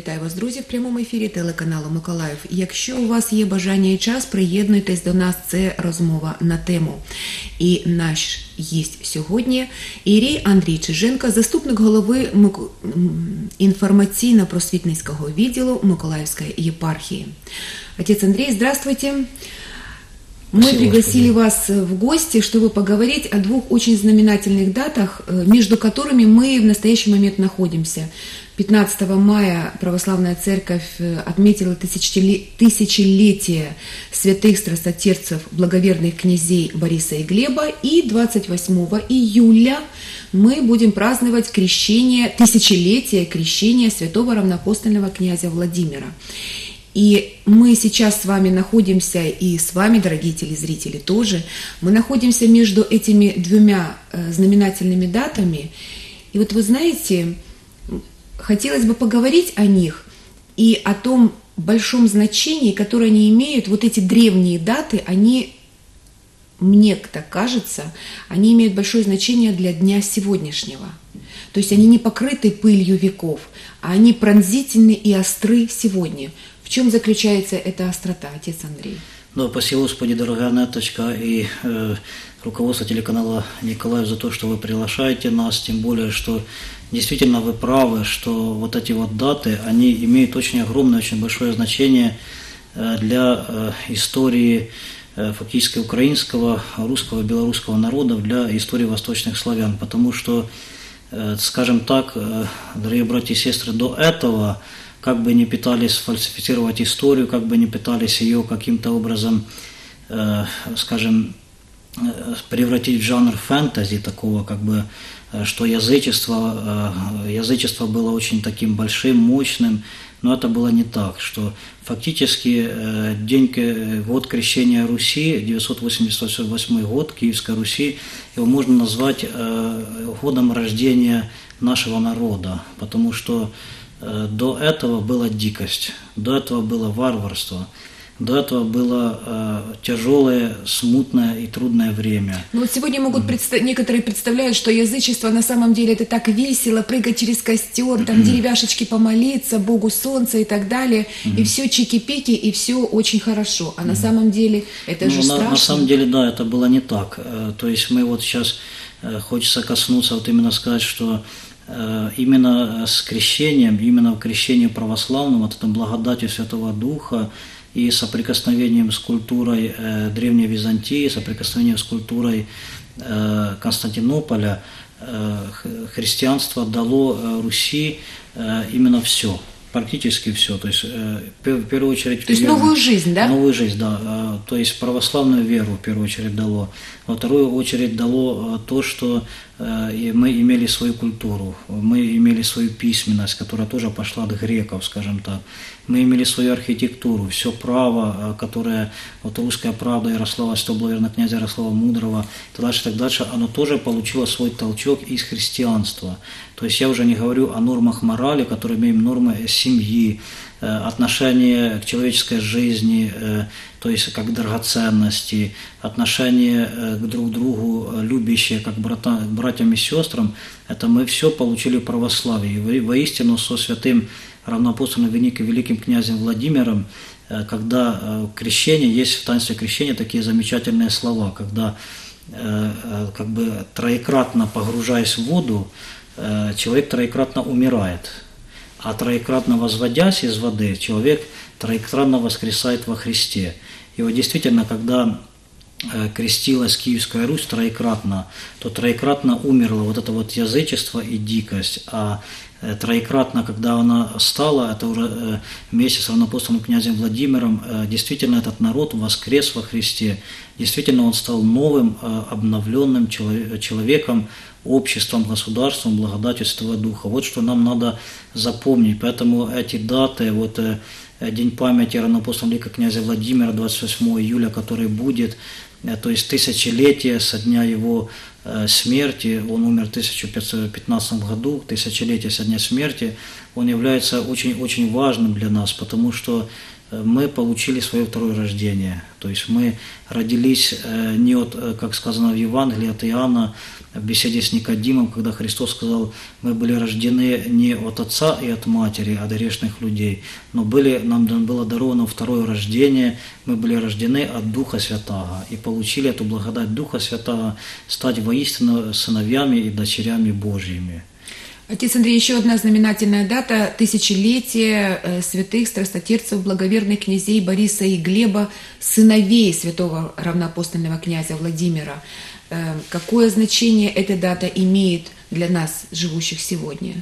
Вітаю вас, друзі, в прямому ефірі телеканалу Миколаїв. Якщо у вас є бажання і час, приєднуйтесь до нас, це розмова на тему. І наш гість сьогодні Ірій Андрій Чиженко, заступник голови информационно-просветительского відділу Миколаївської єпархії. Отец Андрей, здравствуйте. Мы пригласили вас в гости, чтобы поговорить о двух очень знаменательных датах, между которыми мы в настоящий момент находимся. 15 мая Православная Церковь отметила тысячелетие святых страстотерцев, благоверных князей Бориса и Глеба, и 28 июля мы будем праздновать тысячелетие крещения святого равноапостольного князя Владимира. И мы сейчас с вами находимся, и с вами, дорогие телезрители, тоже, мы находимся между этими двумя знаменательными датами. И вот вы знаете, хотелось бы поговорить о них и о том большом значении, которое они имеют. Вот эти древние даты, они, мне так кажется, они имеют большое значение для дня сегодняшнего. То есть они не покрыты пылью веков, а они пронзительны и остры сегодня. В чем заключается эта острота, отец Андрей? Ну, спасибо, Господи, дорогая Неточка, и руководство телеканала Николаев за то, что вы приглашаете нас, тем более, что действительно вы правы, что вот эти вот даты, они имеют очень огромное, очень большое значение для истории фактически украинского, русского, белорусского народов, для истории восточных славян, потому что, скажем так, дорогие братья и сестры, до этого, как бы ни пытались фальсифицировать историю, как бы ни пытались ее каким-то образом, скажем, превратить в жанр фэнтези, такого как бы, что язычество было очень таким большим, мощным, но это было не так, что фактически год крещения Руси, 988 год Киевской Руси, его можно назвать годом рождения нашего народа, потому что до этого была дикость, до этого было варварство, до этого было тяжелое, смутное и трудное время. Ну вот сегодня некоторые представляют, что язычество на самом деле это так весело, прыгать через костер, там деревяшечки помолиться, Богу солнца и так далее, и все чики-пики, и все очень хорошо. А на самом деле это же страшно. На самом деле, да, это было не так. То есть мы вот сейчас хочется коснуться, вот именно сказать, что именно с крещением, именно в крещении православном, вот этой благодатью Святого Духа и соприкосновением с культурой Древней Византии, соприкосновением с культурой Константинополя, христианство дало Руси именно все. Практически все, то есть в первую очередь... То есть новую жизнь, да? Новую жизнь, да, то есть православную веру в первую очередь дало. Во вторую очередь дало то, что мы имели свою культуру, мы имели свою письменность, которая тоже пошла от греков, скажем так. Мы имели свою архитектуру, все право, которое, вот русская правда Ярослава, Святоблаговерного князя Ярослава Мудрого, и так дальше, оно тоже получило свой толчок из христианства. То есть я уже не говорю о нормах морали, которые имеем нормы семьи, отношение к человеческой жизни, то есть как драгоценности, отношение к друг другу любящие, как братьям и сестрам, это мы все получили в православии. Воистину со святым равноапостольным великим князем Владимиром, когда крещение, есть в таинстве крещения такие замечательные слова, когда как бы троекратно погружаясь в воду, человек троекратно умирает, а троекратно возводясь из воды, человек троекратно воскресает во Христе. И вот действительно, когда крестилась Киевская Русь троекратно, то троекратно умерло вот это вот язычество и дикость, а троекратно, когда она стала, это уже вместе с равноапостольным князем Владимиром, действительно этот народ воскрес во Христе, действительно он стал новым, обновленным человеком, обществом, государством, благодатью Святого Духа. Вот что нам надо запомнить. Поэтому эти даты, вот День памяти равноапостольного великого князя Владимира, 28 июля, который будет, то есть тысячелетие со дня его смерти, он умер в 1515 году, тысячелетие со дня смерти, он является очень-очень важным для нас, потому что мы получили свое второе рождение. То есть мы родились не от, как сказано в Евангелии, от Иоанна, в беседе с Никодимом, когда Христос сказал, мы были рождены не от отца и от матери, от грешных людей, но нам было даровано второе рождение, мы были рождены от Духа Святаго и получили эту благодать Духа Святаго стать воистину сыновьями и дочерями Божьими. Отец Андрей, еще одна знаменательная дата – тысячелетие святых страстотерпцев, благоверных князей Бориса и Глеба, сыновей святого равноапостольного князя Владимира. Какое значение эта дата имеет для нас, живущих сегодня?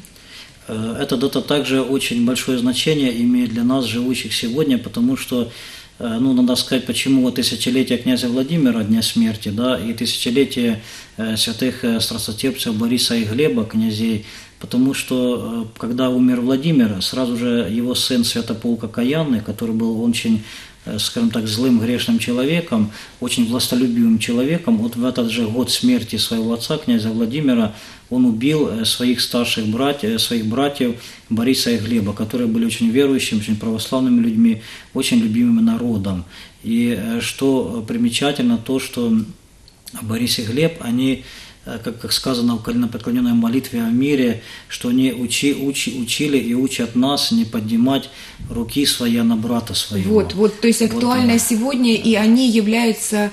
Эта дата также очень большое значение имеет для нас, живущих сегодня, потому что, надо сказать, почему тысячелетие князя Владимира, дня смерти, да, и тысячелетие святых страстотерпцев Бориса и Глеба, князей, потому что, когда умер Владимир, сразу же его сын Святополк Окаянный, который был очень, скажем так, злым, грешным человеком, очень властолюбивым человеком, вот в этот же год смерти своего отца, князя Владимира, он убил своих старших своих братьев Бориса и Глеба, которые были очень верующими, очень православными людьми, очень любимым народом. И что примечательно, то, что Борис и Глеб, они, как сказано в коленопреклоненной молитве о мире, что они учили и учат нас не поднимать руки свои на брата своего. Вот, то есть актуально сегодня, и они являются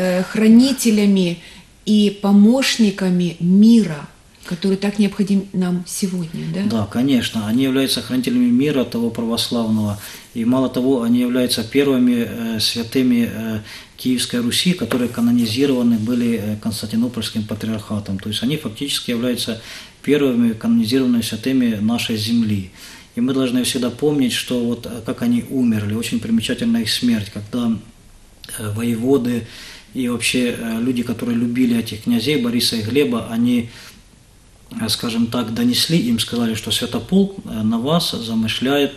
хранителями и помощниками мира, который так необходим нам сегодня, да? Да, конечно, они являются хранителями мира того православного, и мало того, они являются первыми святыми Киевской Руси, которые канонизированы были Константинопольским патриархатом. То есть они фактически являются первыми канонизированными святыми нашей земли. И мы должны всегда помнить, что вот как они умерли, очень примечательна их смерть, когда воеводы и вообще люди, которые любили этих князей Бориса и Глеба, они, скажем так, донесли им, сказали, что Святополк на вас замышляет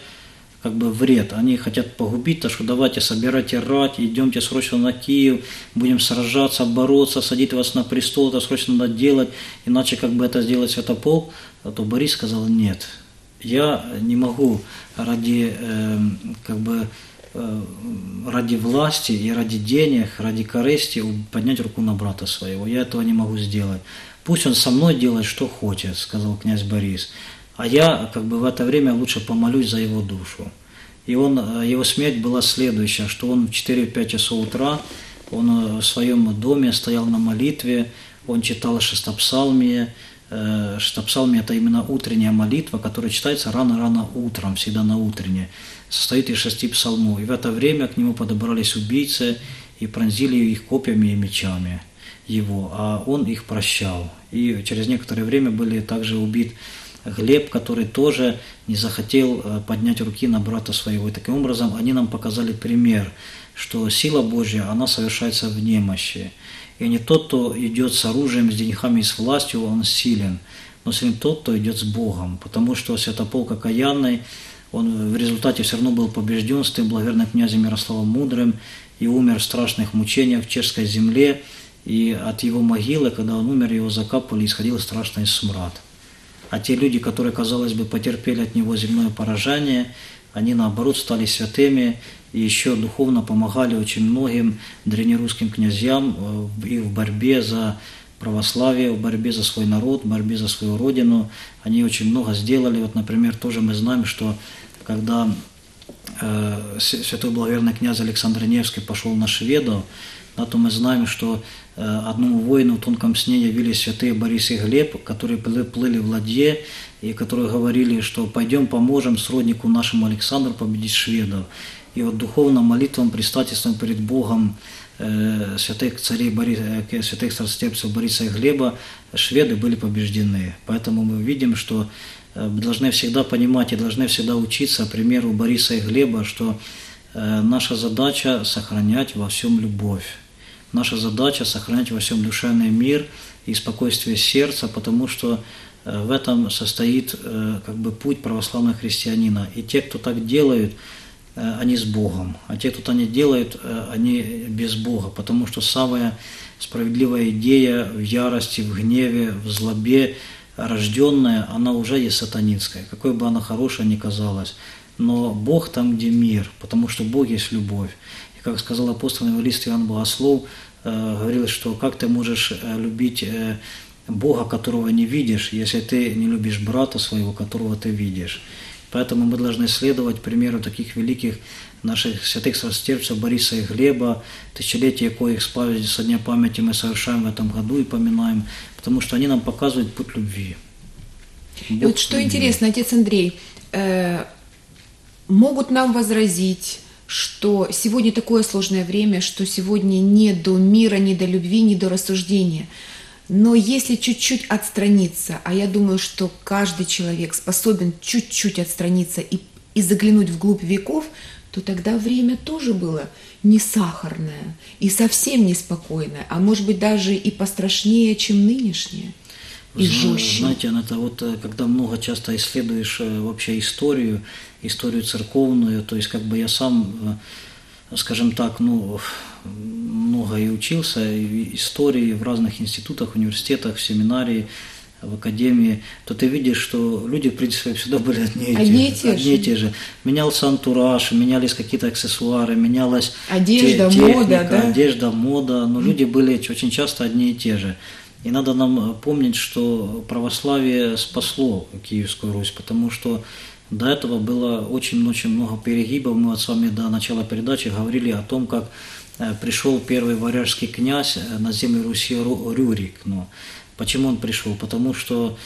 вред. Они хотят погубить, так что давайте собирайте рать, идемте срочно на Киев, будем сражаться, бороться, садить вас на престол, это срочно надо делать, иначе это сделать Святополк. То Борис сказал, нет, я не могу ради власти и ради денег, ради корысти поднять руку на брата своего, я этого не могу сделать. Пусть он со мной делает, что хочет, сказал князь Борис. А я в это время лучше помолюсь за его душу. И его смерть была следующая, что он в 4-5 часов утра, он в своем доме стоял на молитве, он читал шестопсалмие. Шестопсалмие – это именно утренняя молитва, которая читается рано-рано утром, всегда на утренне. Состоит из 6 псалмов. И в это время к нему подобрались убийцы и пронзили их копьями и мечами его, а он их прощал. И через некоторое время были также убит Глеб, который тоже не захотел поднять руки на брата своего. И таким образом они нам показали пример, что сила Божья, она совершается в немощи. И не тот, кто идет с оружием, с деньгами и с властью, он силен, но силен тот, кто идет с Богом. Потому что Святополк Окаянный, он в результате все равно был побежден с тем благоверным князем Ярославом Мудрым и умер в страшных мучениях в чешской земле. И от его могилы, когда он умер, его закапывали, исходил страшный смрад. А те люди, которые, казалось бы, потерпели от него земное поражение, они, наоборот, стали святыми и еще духовно помогали очень многим древнерусским князьям и в борьбе за православие, в борьбе за свой народ, в борьбе за свою родину. Они очень много сделали. Вот, например, тоже мы знаем, что когда святой благоверный князь Александр Невский пошел на шведов, то мы знаем, что одному воину в тонком сне явились святые Борис и Глеб, которые плыли в ладье, и которые говорили, что пойдем поможем сроднику нашему Александру победить шведов. И вот духовным молитвам, предстательством перед Богом святых царей, святых страстотерпцев Бориса и Глеба шведы были побеждены. Поэтому мы видим, что должны всегда понимать и должны всегда учиться примеру Бориса и Глеба, что наша задача – сохранять во всем любовь. Наша задача – сохранять во всем душевный мир и спокойствие сердца, потому что в этом состоит путь православного христианина. И те, кто так делают, они с Богом, а те, кто так не делают, они без Бога, потому что самая справедливая идея в ярости, в гневе, в злобе рожденная, она уже есть сатанинская, какой бы она хорошая ни казалась. но Бог там, где мир, потому что Бог есть любовь. И как сказал апостол евангелист Иоанн Богослов, говорил, что как ты можешь любить Бога, которого не видишь, если ты не любишь брата своего, которого ты видишь. Поэтому мы должны следовать примеру таких великих наших святых страстотерпцев Бориса и Глеба, тысячелетия коих со дня памяти мы совершаем в этом году и поминаем, потому что они нам показывают путь любви. Вот что интересно, отец Андрей, могут нам возразить, что сегодня такое сложное время, что сегодня не до мира, не до любви, не до рассуждения. Но если чуть-чуть отстраниться, а я думаю, что каждый человек способен чуть-чуть отстраниться и заглянуть вглубь веков, то тогда время тоже было не сахарное и совсем неспокойное, а может быть даже и пострашнее, чем нынешнее, и жестче. Знаете, это вот когда много часто исследуешь вообще историю церковную, то есть как бы я сам, скажем так, много и учился и истории в разных институтах, университетах, в семинарии, в академии, то ты видишь, что люди, в принципе, всегда были одни и те же. Менялся антураж, менялись какие-то аксессуары, менялась одежда, мода, но люди были очень часто одни и те же. И надо нам помнить, что православие спасло Киевскую Русь, потому что до этого было очень-очень много перегибов. Мы с вами до начала передачи говорили о том, как пришел первый варяжский князь на землю Руси Рюрик. Почему он пришел? Потому что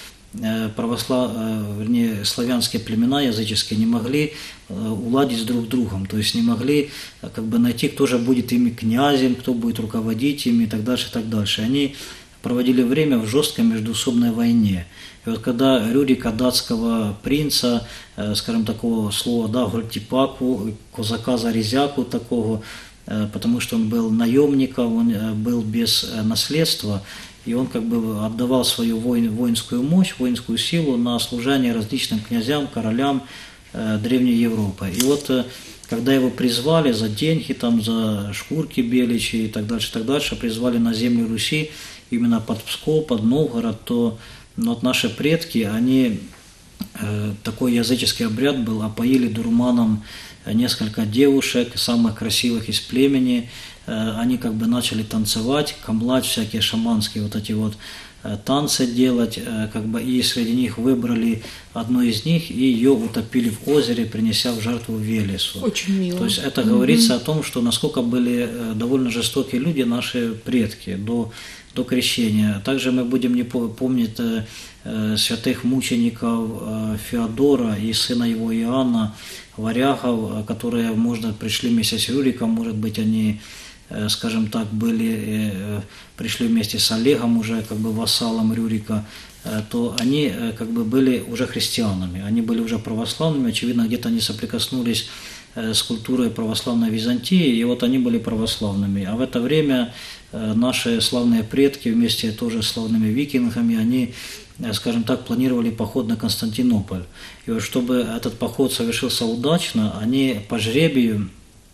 славянские племена языческие не могли уладить друг с другом, то есть не могли найти, кто же будет ими князем, кто будет руководить ими и так дальше, и так дальше. Они проводили время в жесткой междоусобной войне. И вот когда Рюрика, датского принца, скажем, такого слова, гольтипаку, козака-зарезяку такого, потому что он был наемником, он был без наследства, и он отдавал свою воинскую мощь, воинскую силу на служение различным князьям, королям Древней Европы. И вот когда его призвали за деньги, за шкурки беличьи и так дальше, призвали на землю Руси, именно под Псков, под Новгород, то наши предки, они, такой языческий обряд был, опоили дурманом несколько девушек, самых красивых из племени, они начали танцевать, камлать, всякие шаманские танцы делать, и среди них выбрали одну из них и ее утопили в озере, принеся в жертву Велесу. Очень мило. То есть это говорится о том, что насколько были довольно жестокие люди, наши предки, до крещения. Также мы будем не помнить святых мучеников Феодора и сына его Иоанна, варягов, которые, может, пришли вместе с Рюриком, может быть, они, скажем так, пришли вместе с Олегом, уже вассалом Рюрика, то они были уже христианами, они были уже православными, очевидно, где-то они соприкоснулись с культурой православной Византии, и вот они были православными. А в это время наши славные предки вместе тоже с славными викингами, они, скажем так, планировали поход на Константинополь. И вот чтобы этот поход совершился удачно, они по жребию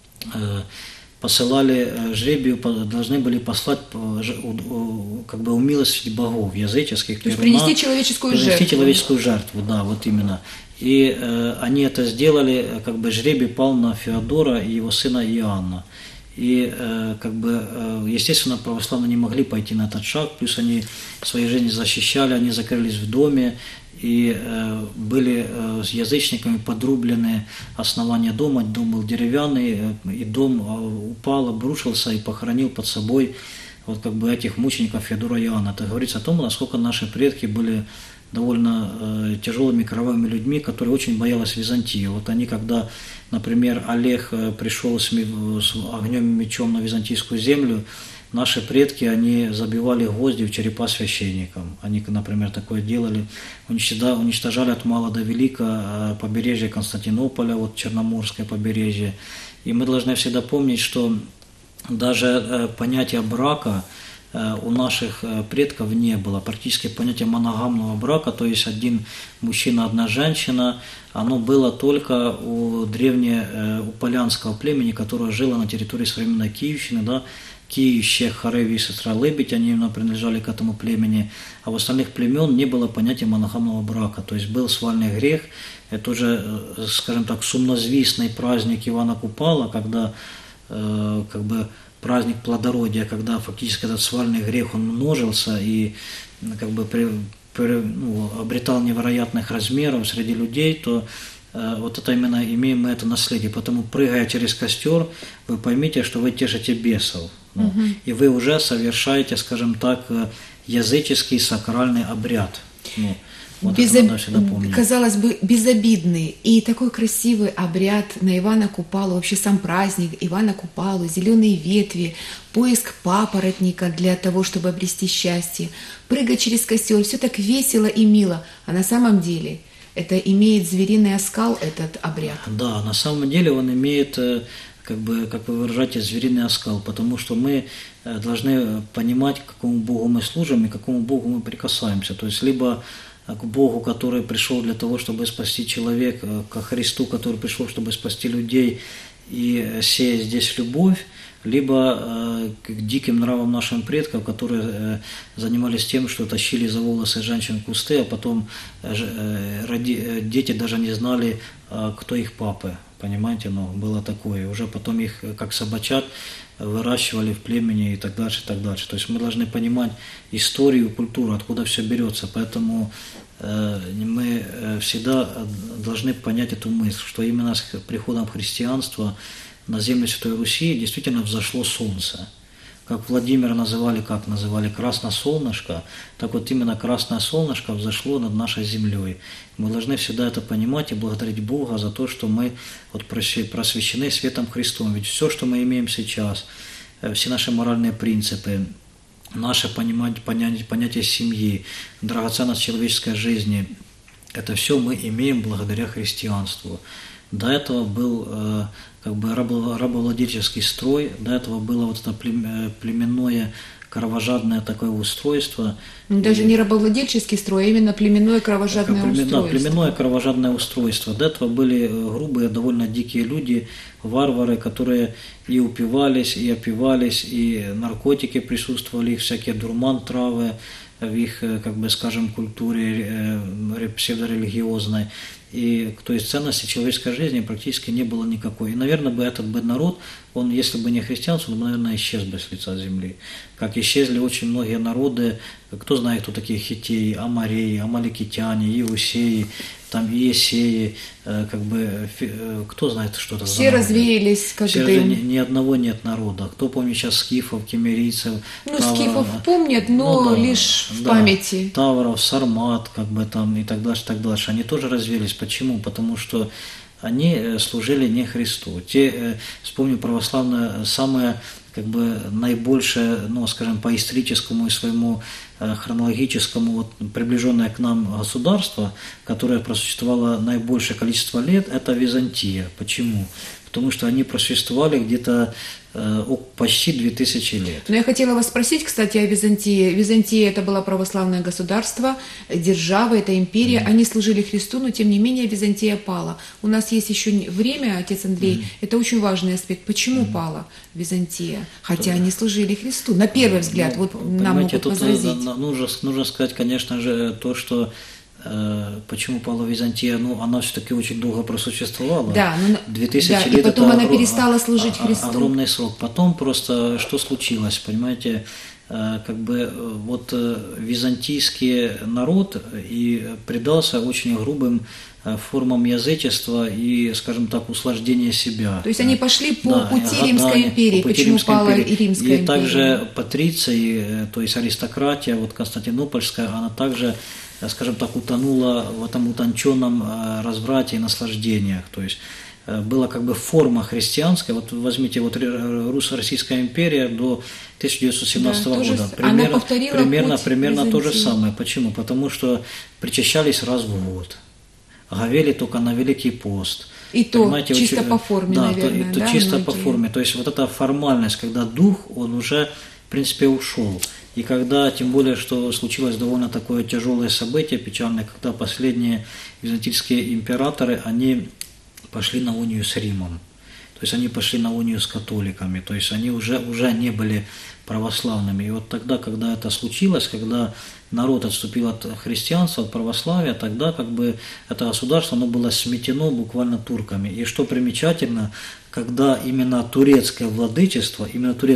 должны были послать, умилостивить богов языческих. То есть принести человеческую жертву. Да, вот именно. И они это сделали, жребий пал на Феодора и его сына Иоанна. И, естественно, православные не могли пойти на этот шаг, плюс они свои жизни защищали, они закрылись в доме, и были с язычниками подрублены основания дома, дом был деревянный, и дом упал, обрушился и похоронил под собой этих мучеников Феодора и Иоанна. Это говорится о том, насколько наши предки были довольно тяжелыми кровавыми людьми, которые очень боялись Византии. Вот они, когда, например, Олег пришел с огнем и мечом на византийскую землю, наши предки, они забивали гвозди в черепа священникам. Они, например, такое делали, уничтожали от мала до велика побережье Константинополя, Черноморское побережье. И мы должны всегда помнить, что даже понятие брака у наших предков не было. Практически понятие моногамного брака, то есть один мужчина, одна женщина, оно было только у полянского племени, которое жило на территории современной Киевщины, Ки, Щех, Хареви и сестра Лебедь, они именно принадлежали к этому племени, а у остальных племен не было понятия моногамного брака, то есть был свальный грех, это уже, скажем так, сумнозвестный праздник Ивана Купала, когда как бы праздник плодородия, когда фактически этот свальный грех, он множился и как бы обретал невероятных размеров среди людей, то вот это именно имеем мы это наследие. Потому, прыгая через костер, вы поймите, что вы тешите бесов. И вы уже совершаете, скажем так, языческий сакральный обряд. Вот казалось бы, безобидный и такой красивый обряд на Ивана Купалу, вообще сам праздник Ивана Купалу, зеленые ветви, поиск папоротника для того, чтобы обрести счастье, прыгать через костер, все так весело и мило, а на самом деле это имеет звериный оскал, этот обряд. Да, на самом деле он имеет, как вы выражаете, звериный оскал, потому что мы должны понимать, к какому Богу мы служим и к какому Богу мы прикасаемся. То есть либо к Богу, который пришел для того, чтобы спасти человека, ко Христу, который пришел, чтобы спасти людей и сеять здесь любовь, либо к диким нравам нашим предков, которые занимались тем, что тащили за волосы женщин в кусты, а потом дети даже не знали, кто их папы. Понимаете, было такое. Уже потом их, как собачат, выращивали в племени и так дальше, и так дальше. То есть мы должны понимать историю, культуру, откуда все берется. Поэтому мы всегда должны понять эту мысль, что именно с приходом христианства на землю Святой Руси действительно взошло солнце. Как Владимира называли красное солнышко, так вот именно красное солнышко взошло над нашей землей. Мы должны всегда это понимать и благодарить Бога за то, что мы вот просвещены светом Христом. Ведь все, что мы имеем сейчас, все наши моральные принципы, наше понятие семьи, драгоценность человеческой жизни, это все мы имеем благодаря христианству. До этого был как бы рабовладельческий строй, до этого было вот это племенное кровожадное такое устройство. Даже не рабовладельческий строй, а именно племенное кровожадное устройство. Да, племенное кровожадное устройство. До этого были грубые, довольно дикие люди, варвары, которые и упивались, и опивались, и наркотики присутствовали, их всякие дурман, травы в их, как бы скажем, культуре псевдорелигиозной. И, то есть, ценности человеческой жизни практически не было никакой. И, наверное, этот народ, он, если бы не христианство, он, наверное, исчез бы с лица земли. Как исчезли очень многие народы, кто знает, кто такие хиттеи, амореи, амаликитяне, иусеи, там иесеи, как бы, кто знает, что это за все народы. развеялись, как дым. Ни одного нет народа. Кто помнит сейчас скифов, кемерийцев? Скифов помнят, но лишь в памяти. Тавров, сармат, как бы там и так дальше, так дальше. Они тоже развелись. Почему? Потому что они служили не Христу. Вспомню, православное, самое, как бы, наибольшее, скажем, по историческому и своему хронологическому, вот, приближенное к нам государство, которое просуществовало наибольшее количество лет, это Византия. Почему? Потому что они просуществовали где-то почти 2000 лет. Но я хотела вас спросить, кстати, о Византии. Византия – это было православное государство, держава, это империя. Они служили Христу, но тем не менее Византия пала. У нас есть еще время, отец Андрей, это очень важный аспект. Почему пала Византия? Хотя они служили Христу. На первый взгляд, вот нам могут возразить. Нужно сказать, конечно же, то, что почему пала Византия, она все-таки очень долго просуществовала. Да, 2000 да, лет. И потом она перестала служить Христу. Огромный срок. Потом просто что случилось, понимаете, как бы вот византийский народ и предался очень грубым формам язычества и, скажем так, услаждения себя. То есть они пошли по пути Римской империи, почему пала и Римская империя. И также патриции, то есть аристократия, вот Константинопольская, она также, скажем так, утонула в этом утонченном разврате и наслаждениях. То есть была как бы форма христианская. Вот возьмите вот Русско-Российская империя до 1917 года. Примерно то же самое. Почему? Потому что причащались раз в год. Говели только на Великий пост. И то чисто по форме, наверное. Да, чисто по форме. То есть вот эта формальность, когда дух, он уже, в принципе, ушел. И когда, тем более, что случилось довольно такое тяжелое событие, печальное, когда последние византийские императоры, они пошли на унию с Римом. То есть они пошли на унию с католиками, то есть они уже не были православными. И вот тогда, когда это случилось, когда народ отступил от христианства, от православия, тогда как бы это государство, оно было сметено буквально турками. И что примечательно, когда именно турецкое владычество,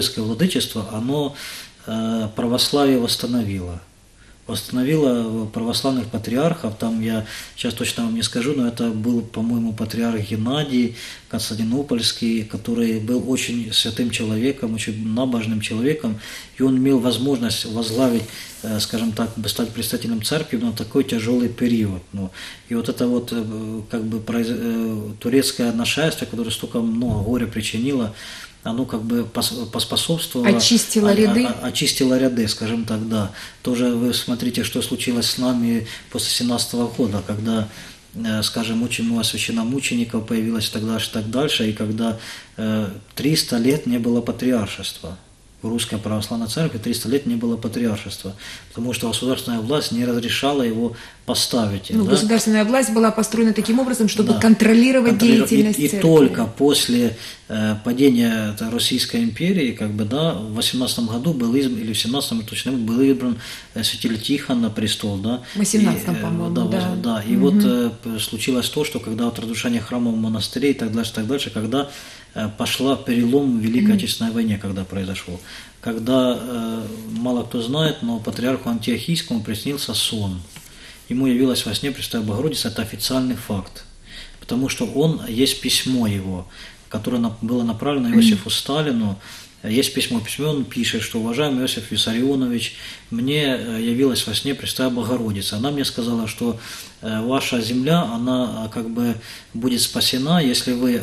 оно православие восстановило православных патриархов, там я сейчас точно вам не скажу, но это был, по-моему, патриарх Геннадий Константинопольский, который был очень святым человеком, очень набожным человеком, и он имел возможность возглавить, скажем так, стать предстоятелем церкви на такой тяжелый период. Ну, и вот это вот как бы турецкое нашествие, которое столько много горя причинило, оно как бы поспособствовало... Очистило ряды? Очистило ряды, скажем так, да. Тоже вы смотрите, что случилось с нами после 17-го года, когда, скажем, очень много священномучеников появилось тогда и так дальше, и когда 300 лет не было патриаршества. В Русской Православной Церкви 300 лет не было патриаршества, потому что государственная власть не разрешала его поставить. Ну, да? Государственная власть была построена таким образом, чтобы контролировать деятельность и церкви. только после падения Российской империи, как бы, да, в 18 году был избран, или в 17-м точно был избран святитель Тихон на престол, да. В 18-м, по-моему, да. И вот случилось то, что когда от разрушения храмов, монастырей и так дальше, когда пошла перелом в Великой Отечественной войне, когда произошел. Когда, мало кто знает, но патриарху Антиохийскому приснился сон. Ему явилась во сне Пресвятая Богородица, это официальный факт. Потому что есть письмо его, которое было направлено Иосифу Сталину. Есть письмо. В письме он пишет, что: уважаемый Иосиф Виссарионович, мне явилась во сне Пресвятая Богородица. Она мне сказала, что ваша земля, она как бы будет спасена, если вы,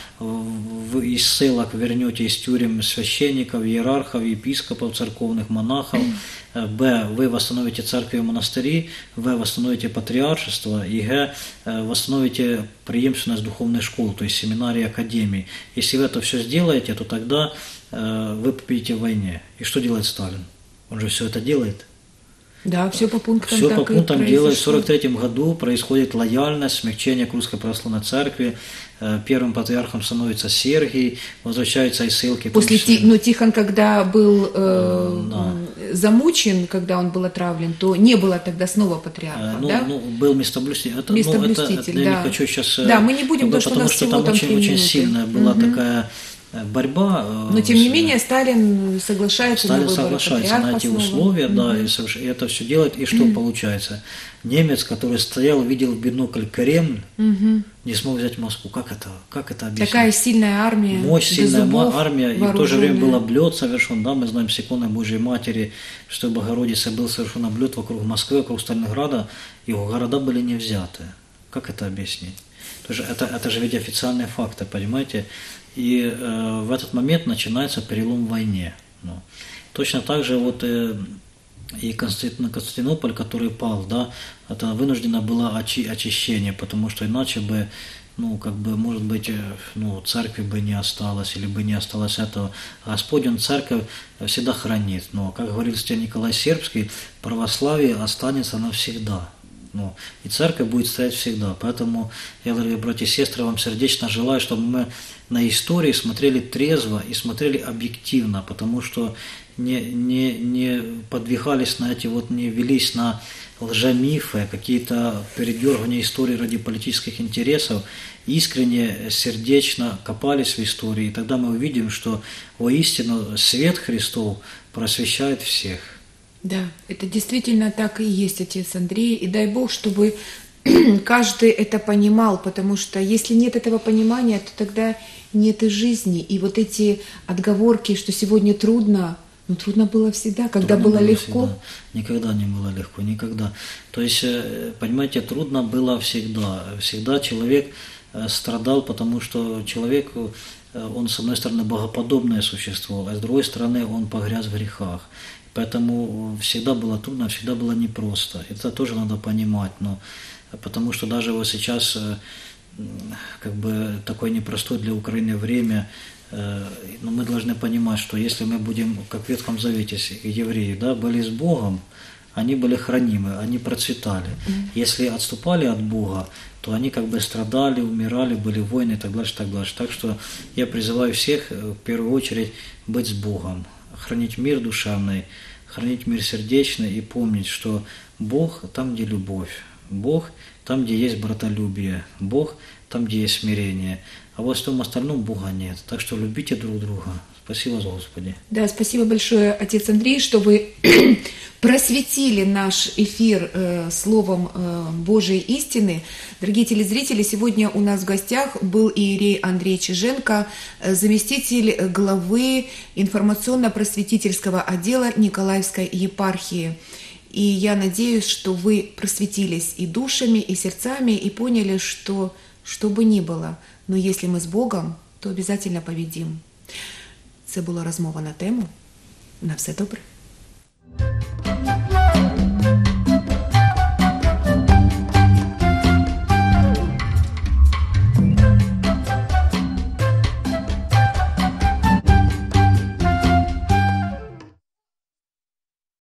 вы из ссылок вернете из тюрем священников, иерархов, епископов, церковных монахов, вы восстановите церкви и монастыри, восстановите патриаршество, и восстановите преемственность духовной школы, то есть семинарии, академии. Если вы это все сделаете, то тогда вы победите в войне. И что делает Сталин? Он же все это делает. Да, все по пунктам. Все по пунктам делает. В 1943 году происходит лояльность, смягчение к Русской Православной Церкви. Первым патриархом становится Сергий, возвращается из ссылки. Но Тихон, когда был замучен, когда он был отравлен, то не было тогда снова патриарха, да? Был местоблюститель. Местоблюститель, я не хочу сейчас... Да, мы не будем, потому что там очень сильная была такая борьба. Но тем не менее Сталин соглашается на эти условия, да, и это все делает. И что получается? Немец, который стоял, видел в бинокль Кремль, не смог взять Москву. Как это объяснить? Такая сильная армия. Мощь, сильная армия, и в то же время был облет совершен, да, мы знаем с иконой Божьей Матери, что Богородицы был совершен облет вокруг Москвы, вокруг Сталинграда, и города были не взяты. Как это объяснить? Это же ведь официальные факты, понимаете? И в этот момент начинается перелом в войне. Точно так же вот и Константинополь, который пал, да, это вынуждено было очищение, потому что иначе бы, может быть, церкви бы не осталось, или бы не осталось этого. Господь, Он церковь всегда хранит. Но, как говорил святой Николай Сербский, православие останется навсегда. И церковь будет стоять всегда. Поэтому я, дорогие братья и сестры, вам сердечно желаю, чтобы мы на истории смотрели трезво и смотрели объективно, потому что не подвигались на не велись на лжемифы, какие-то передергивания истории ради политических интересов, искренне, сердечно копались в истории, и тогда мы увидим, что воистину свет Христов просвещает всех. Да, это действительно так и есть, отец Андрей, и дай Бог, чтобы каждый это понимал, потому что если нет этого понимания, то тогда нет и жизни. И вот эти отговорки, что сегодня трудно, трудно было всегда, когда было легко. Всегда. Никогда не было легко, никогда. То есть, понимаете, трудно было всегда. Всегда человек страдал, потому что человек, он с одной стороны богоподобное существо, а с другой стороны он погряз в грехах. Поэтому всегда было трудно, всегда было непросто. Это тоже надо понимать. Потому что даже вот сейчас такое непростое для Украины время, но мы должны понимать, что если мы будем, как в Ветхом Завете, евреи, да, были с Богом, они были хранимы, они процветали. Если отступали от Бога, то они как бы страдали, умирали, были войны и так дальше, так дальше. Так что я призываю всех в первую очередь быть с Богом, хранить мир душевный, хранить мир сердечный и помнить, что Бог там, где любовь, Бог там, где есть братолюбие, Бог там, где есть смирение, а во всем остальном Бога нет. Так что любите друг друга. Спасибо, Господи. Да, спасибо большое, отец Андрей, что вы просветили наш эфир словом Божьей истины. Дорогие телезрители, сегодня у нас в гостях был иерей Андрей Чиженко, заместитель главы информационно-просветительского отдела Николаевской епархии. И я надеюсь, что вы просветились и душами, и сердцами, и поняли, что бы ни было, но если мы с Богом, то обязательно победим. Це була розмова на тему. На все добре.